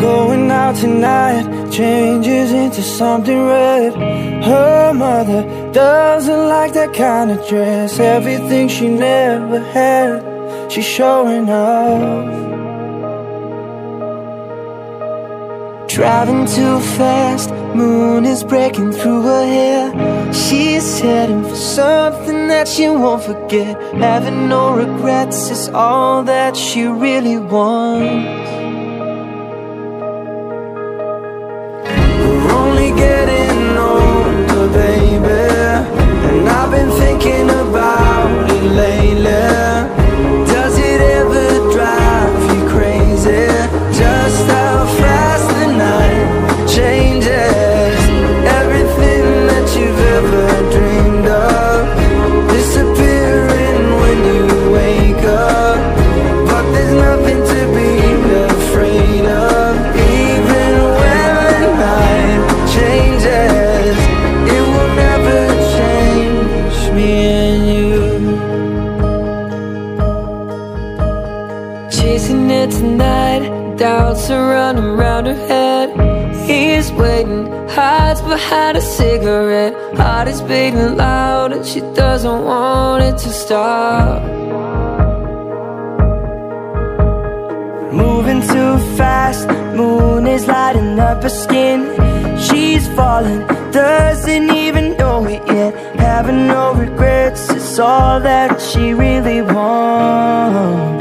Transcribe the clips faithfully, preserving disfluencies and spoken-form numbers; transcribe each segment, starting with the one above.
Going out tonight changes into something red. Her mother doesn't like that kind of dress. Everything she never had, she's showing off. Driving too fast, moon is breaking through her hair. She's heading for something that she won't forget. Having no regrets is all that she really wants. We're only getting older, baby, and I've been thinking about it lately. Does it ever drive you crazy? Just how fast the night changes. Everything that you've ever dreamed of disappearing when you wake up. But there's nothing to be afraid of. Even when the night changes, it will never change me and you. Chasing it tonight, doubts are running round her head. He's waiting, hides behind a cigarette. Heart is beating loud and she doesn't want it to stop. Moving too fast, moon is lighting up her skin. She's falling, doesn't even know it yet. Having no regrets is all that she really wants.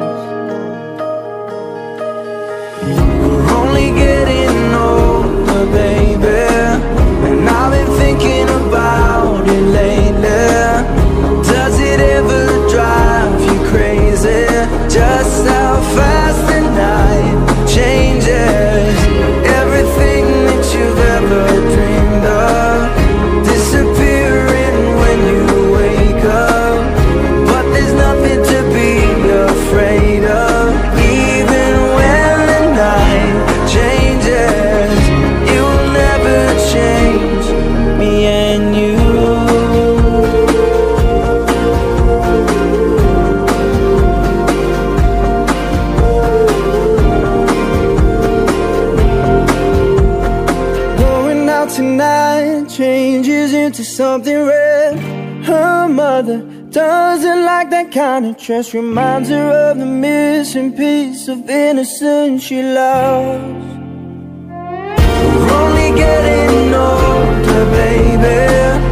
We're only getting older, baby, and I've been thinking about it lately. Does it ever drive you crazy? Just how fast the night changes. Everything that you've ever dreamed of disappearing when you wake up. But there's nothing to be afraid of. Even when the night changes, it will never change me and you. Going out tonight changes into something red. Her mother doesn't like that kind of dress. Reminds her of the missing piece of innocence she lost. We're only getting older, baby,